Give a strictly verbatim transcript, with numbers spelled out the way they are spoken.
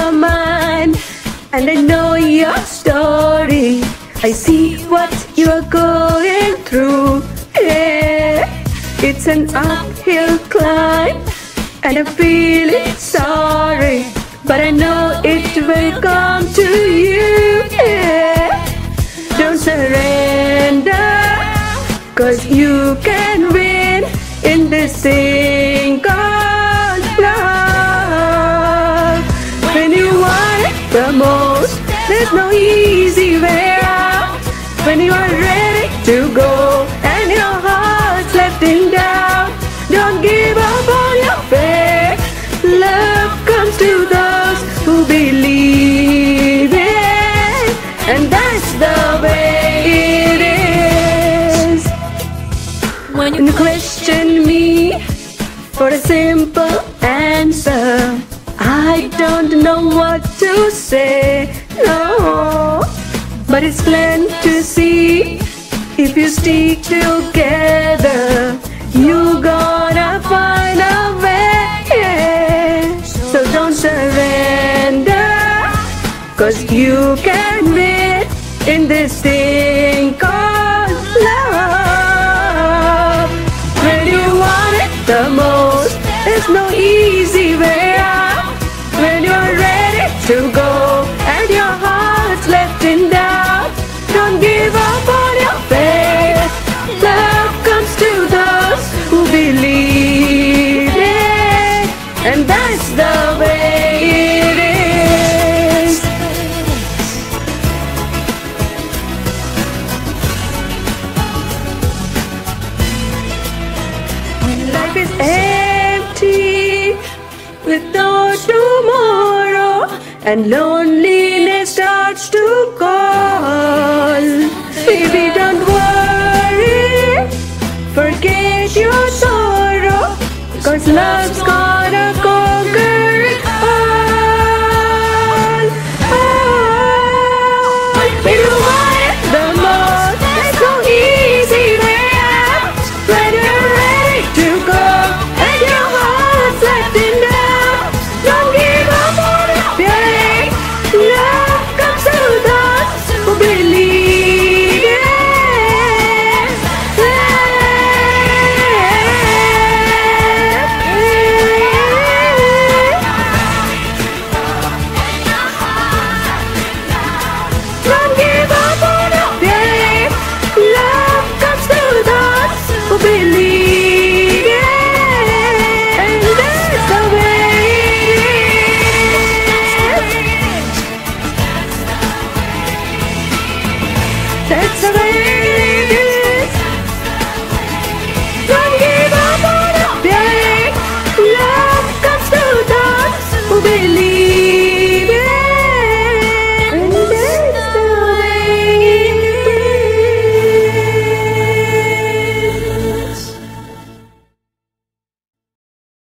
your mind, and I know your story. I see what you're going through. Yeah, it's an uphill climb, and I'm feeling sorry, but I know it will come to you. Yeah, don't surrender, 'cause you can win in this thing called love. When you want it the most, there's no easy way out. When you are ready to go and your heart's left in doubt, don't give up on your faith. Love comes to those who believe it, and that's the way it is. When you question me for a simple answer, I don't know what to say, no. But it's plain to see, if you stick together, you're gonna find a way. So don't surrender, 'cause you can win in this thing called love. When you want it the most, there's no easy way out. When you're ready to go and your heart's left in doubt, don't give up on your faith. Love comes to those who believe it, and that's the way it is. When life is empty with no tomorrow, and loneliness starts to call, baby, don't worry, forget your sorrow, 'cause love's gonna conquer it all. Oh, when you want it the most, there's no easy way out. When you're ready to go and your heart's left in doubt, don't give up on it, babe. Love comes to those who believe it. Don't give up on it, babe. Love comes to those who believe it, and that's the way it is. That's the way it is. Don't give up on it, babe. Love comes to those who believe.